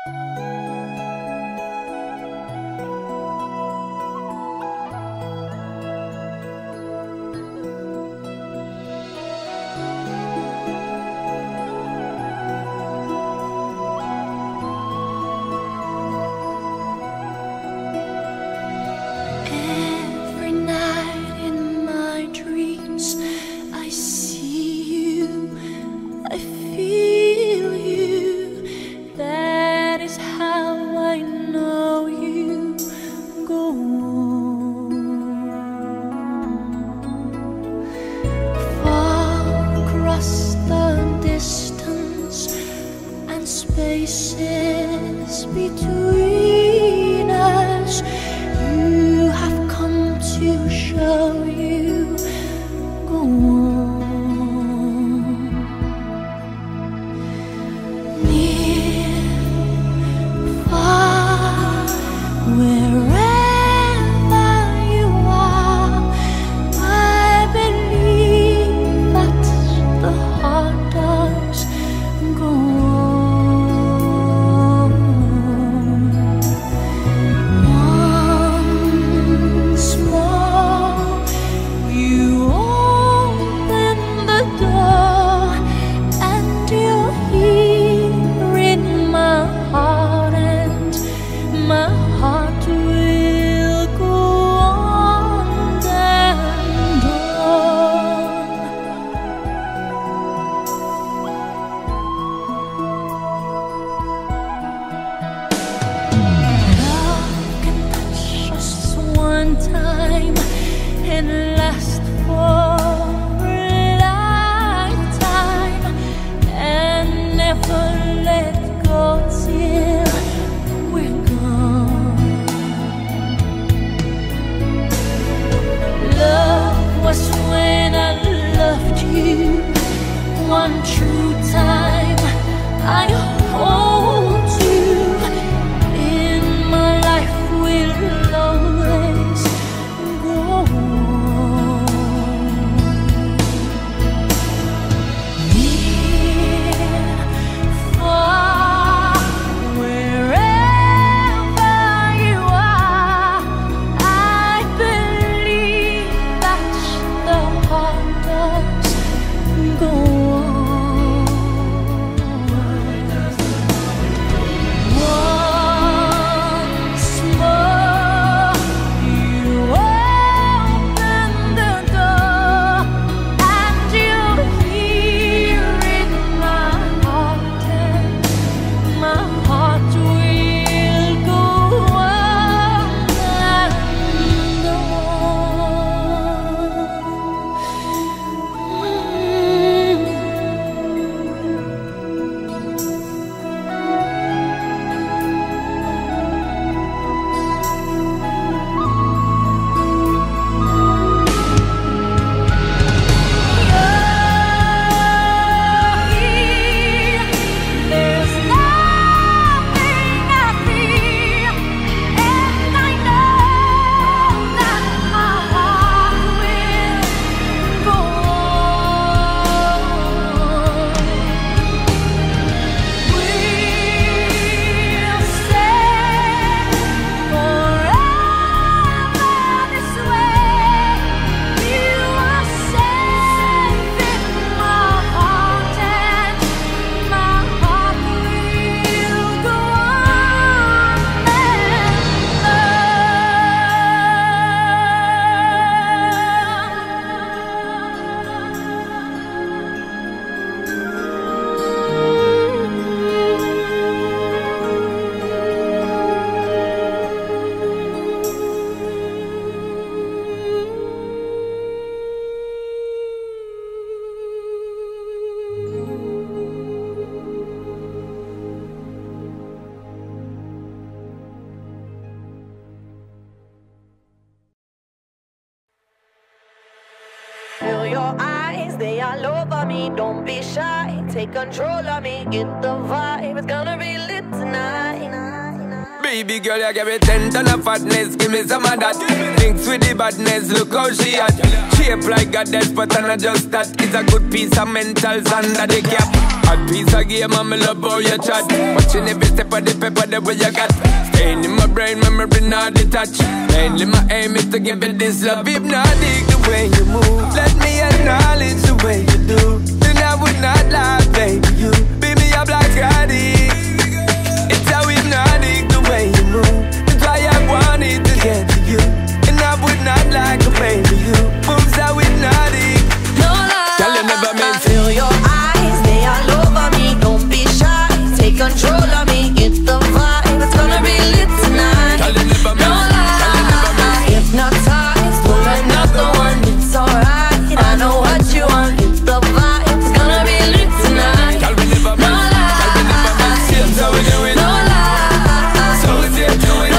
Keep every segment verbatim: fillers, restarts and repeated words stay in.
Spaces between us, you have come to show you. Go on. Near, far, wherever you are, I believe that the heart does go on. Once more, you open the door, and you're here in my heart, and my heart will go on and on. Love can touch us one time and last for a lifetime, and never let go till we're gone. Love was when I loved you one true time. I hold you in my life, will always go on. Near, far, wherever you are, I believe that the heart does go on. Once more, you open the door, and you're here in my heart, and my heart will go on and there's nothing I fear, and I know that my heart will go on. We'll stay forever this way. You are safe in my heart, and my heart will go on Feel your eyes, they all over me. Don't be shy, take control of me. Get the vibe, it's gonna be lit tonight. Baby girl, you give me ten ton of fatness, give me some of that. Thinks with the badness, look how she at. Shape like a goddess, but I'm not just that. It's a good piece of mentals under the cap. I Hot piece of game and me love how you chat. Watching every step of the paper the way you got. Staying in my brain, memory not detached. Mainly my aim is to give it this love. Hypnotic the way you move. Let me acknowledge the way you do. Then I would not lie, baby. You beat me up like addict. It's how hypnotic the way you move. That's why I wanted to get to you. And I would not like a baby. You moves how hypnotic. No lie. Girl, you never meant to. Feel your eyes, they all over me. Don't be shy, take control of me. Get the vibe, it's gonna be lit tonight. Girl, you never meant. No lie. Hypnotized, pull another one. It's alright. I know what you want. Get the vibe, it's gonna be lit tonight. Girl, we never No meant. Girl, we never meant. Seems how we do it. No lie. So we say do it. No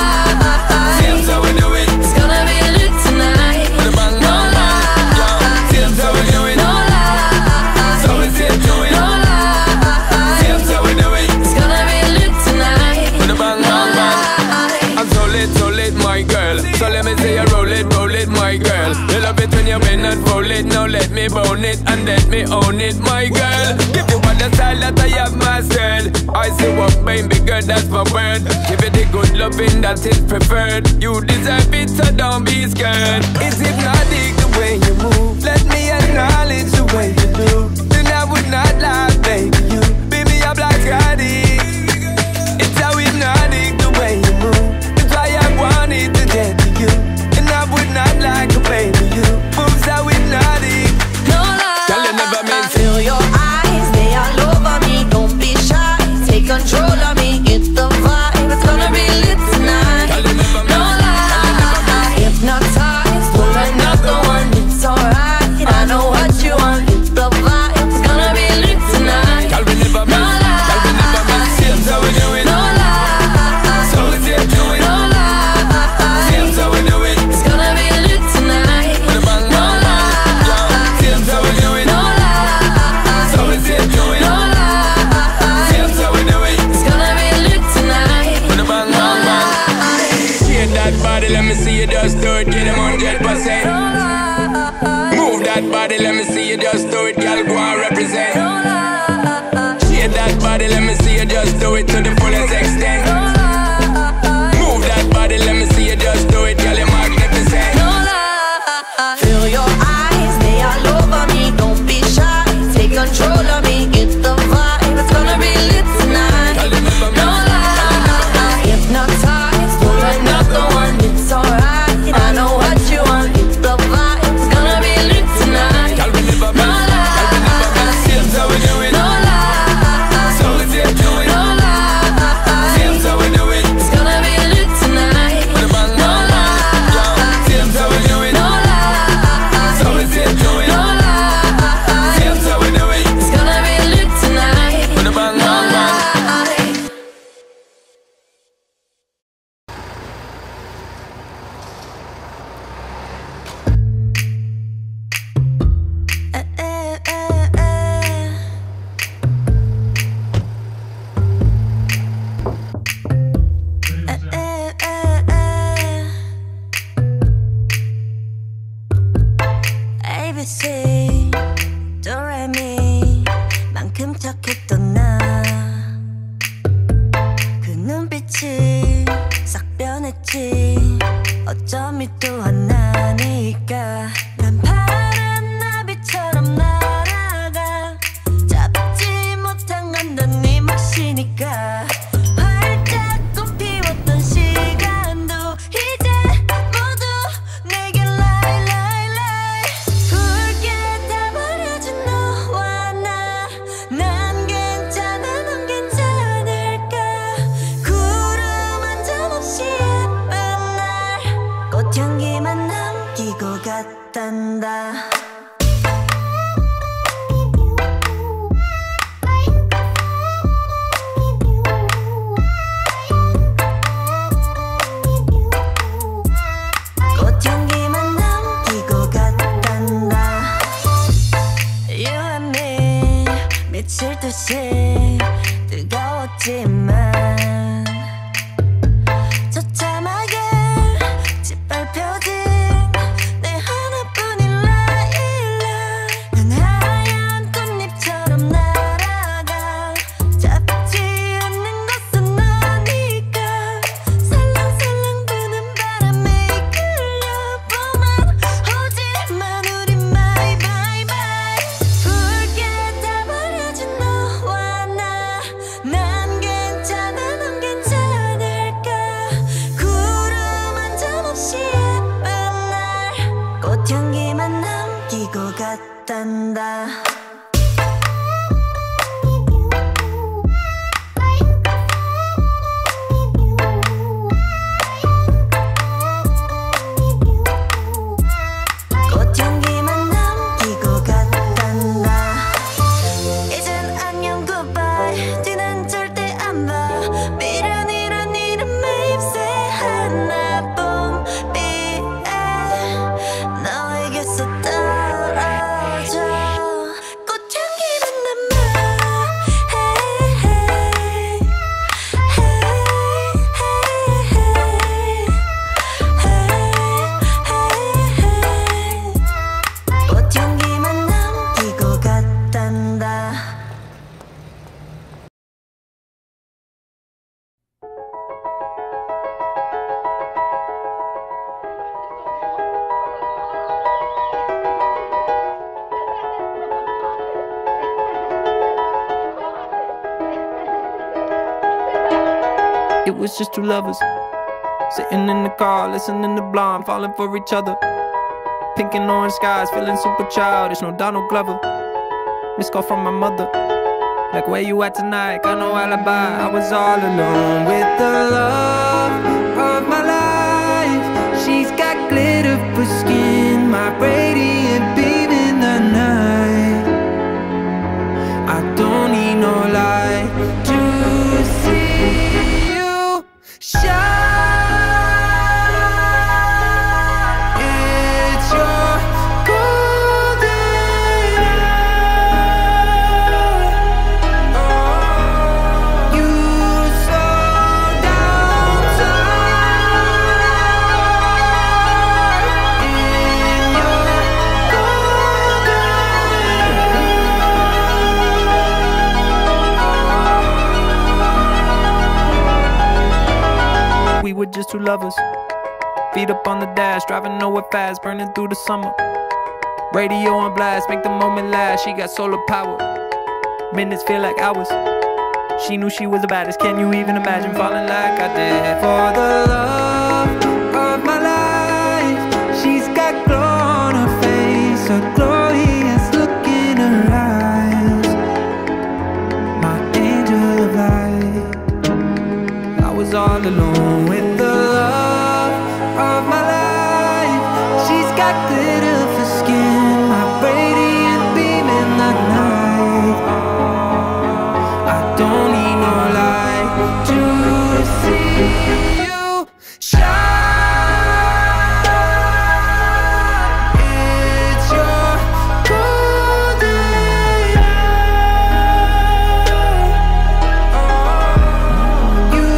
lie. Seems how we do it. It's gonna be lit tonight. With a bang, No bang, bang. lie. Seems how we do it. No lie. So we say do it. No lie. Seems how we do it. It's gonna be lit tonight. With a bang, bang, bang. I'm so lit, so lit, my girl. So let me say you roll it, roll it, my girl. You love it when you bend and roll it. Now let me bone it and let me own it, my girl. Give you all the style that I have mastered. I say what, baby girl, that's my word. Give it the good loving that is preferred. You deserve it, so don't be scared. It's hypnotic the way you move. Let me acknowledge the way you do. Then I would not lie, baby. You beat me up like addict. It's how hypnotic the way you move. That's why I wanted to get to you. And I would not like a baby. You moves how hypnotic. No lie. Girl, you never meant to. Feel your eyes, they all over me. Don't be shy, take control of me. Get the vibe, it's gonna be lit tonight. Girl, you never No meant. lie. Hypnotized, pull another one. It's alright. I know what you want. Get the vibe, it's gonna be lit tonight. Girl, we never No meant. Girl, we never meant. Seems how we do it. No lie. So we say do it. No lie. Seems how we do it. It's gonna be lit tonight. With a bang, No bang, bang. lie. Seems how we do it. No lie. So we say do it. No lie. Seems how we do it. It's gonna be lit tonight. With a bang, bang, bang. Shake that body, let me see you just do it. Get them one hundred percent. Move that body, let me see you just do it. Girl, go and represent. Shake that body, let me see you just do it to the fullest extent. Move that body, let me see you just do it. Girl, you're magnificent. Feel your eyes, they all over me. Don't be shy, take control of me. Get the vibe, it's gonna be lit tonight. Girl, you never No meant. lie. Hypnotized, pull another one. It's alright. I know what you want. Get the vibe, it's gonna be lit tonight. Girl, we never No meant. Girl, we never meant. lie. Seems how we do it. No lie. So we say do it. No lie. Seems how we do it. It's gonna be lit tonight. With a bang, No bang, bang. lie. Seems how we do it. No lie. So we say do it. No lie. Seems how we do it. It's gonna be lit tonight. With a bang, No bang, bang. lie. Eh, eh, eh, eh. Eh, eh, eh, eh. A B C 도레미 만큼 착했던 나 그 눈빛이 싹 변했지 어쩜 또 하나니까 난 파란 나비처럼 날아가 잡지 못한 건 넌 네 몫이니까 활짝 꽃피웠던 시간도 이제 모두 내게 lie lie lie 굵게 다 버려진 너와 나 난 괜찮아 넌 괜찮을까 구름 한 점 없이 예쁜 날 꽃향기만 남기고 갔단다 꽃향기만 남기고 갔단다 You and me 미칠 듯이 뜨거웠지만 처참하게 짓밟혀진 내 하나뿐인 라일락 난 하얀 꽃잎처럼 날아 It was just two lovers sitting in the car, listening to Blonde, falling for each other. Pink and orange skies, feeling super childish, no Donald Glover. Missed call from my mother, like, where you at tonight? Got no alibi. I was all alone with the love of my life. She's got glitter for skin, my radiant beam in the night. I don't need no light to see you shine. We were just two lovers, feet up on the dash, driving nowhere fast, burning through the summer. Radio on blast, make the moment last. She got solar power, minutes feel like hours. She knew she was the baddest. Can you even imagine falling like I did? For the love of my life, she's got glow on her face, a glorious look in her eyes. My angel of light. I was all alone with the love of my life. She's got glitter for skin, my radiant beam in the night. I don't need no light to see you shine. It's your golden hour. You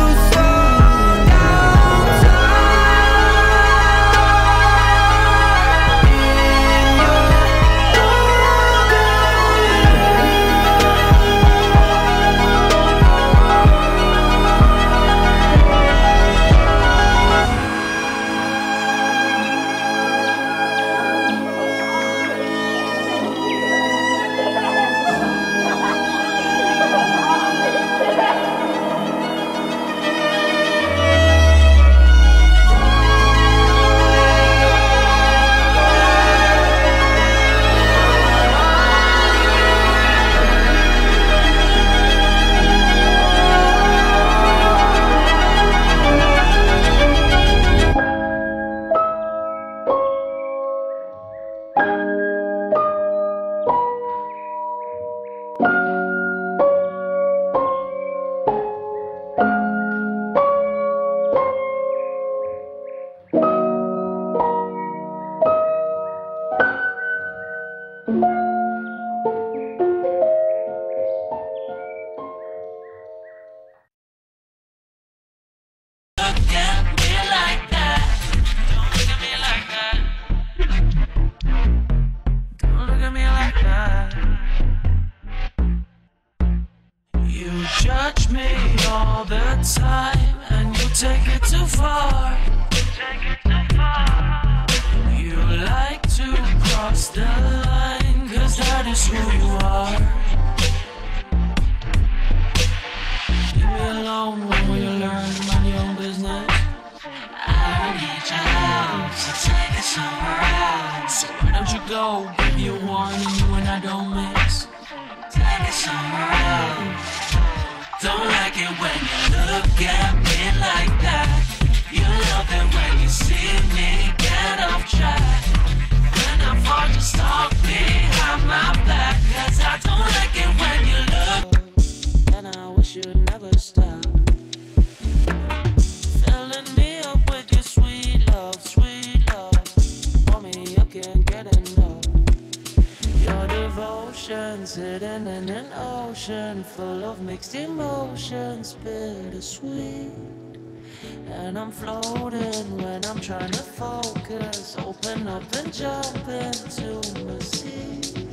judge me all the time, and you take it too far. You like to cross the line, cause that is who you are. Leave me alone when we learn mind your own business. I don't need your help, so take it somewhere else. So why don't you go, give you a warning, you and I don't mix. Take it somewhere else. Don't like it when you look at me like that. You love it when you see me get off track. When I fall, just talk behind my back. Cause I don't like it when you look. And I wish you'd never stop. Filling me up with your sweet love, sweet love. For me, you can't get enough. Your devotion's hidden in an ocean full of mixed emotions, bittersweet. And I'm floating when I'm trying to focus. Open up and jump into the sea.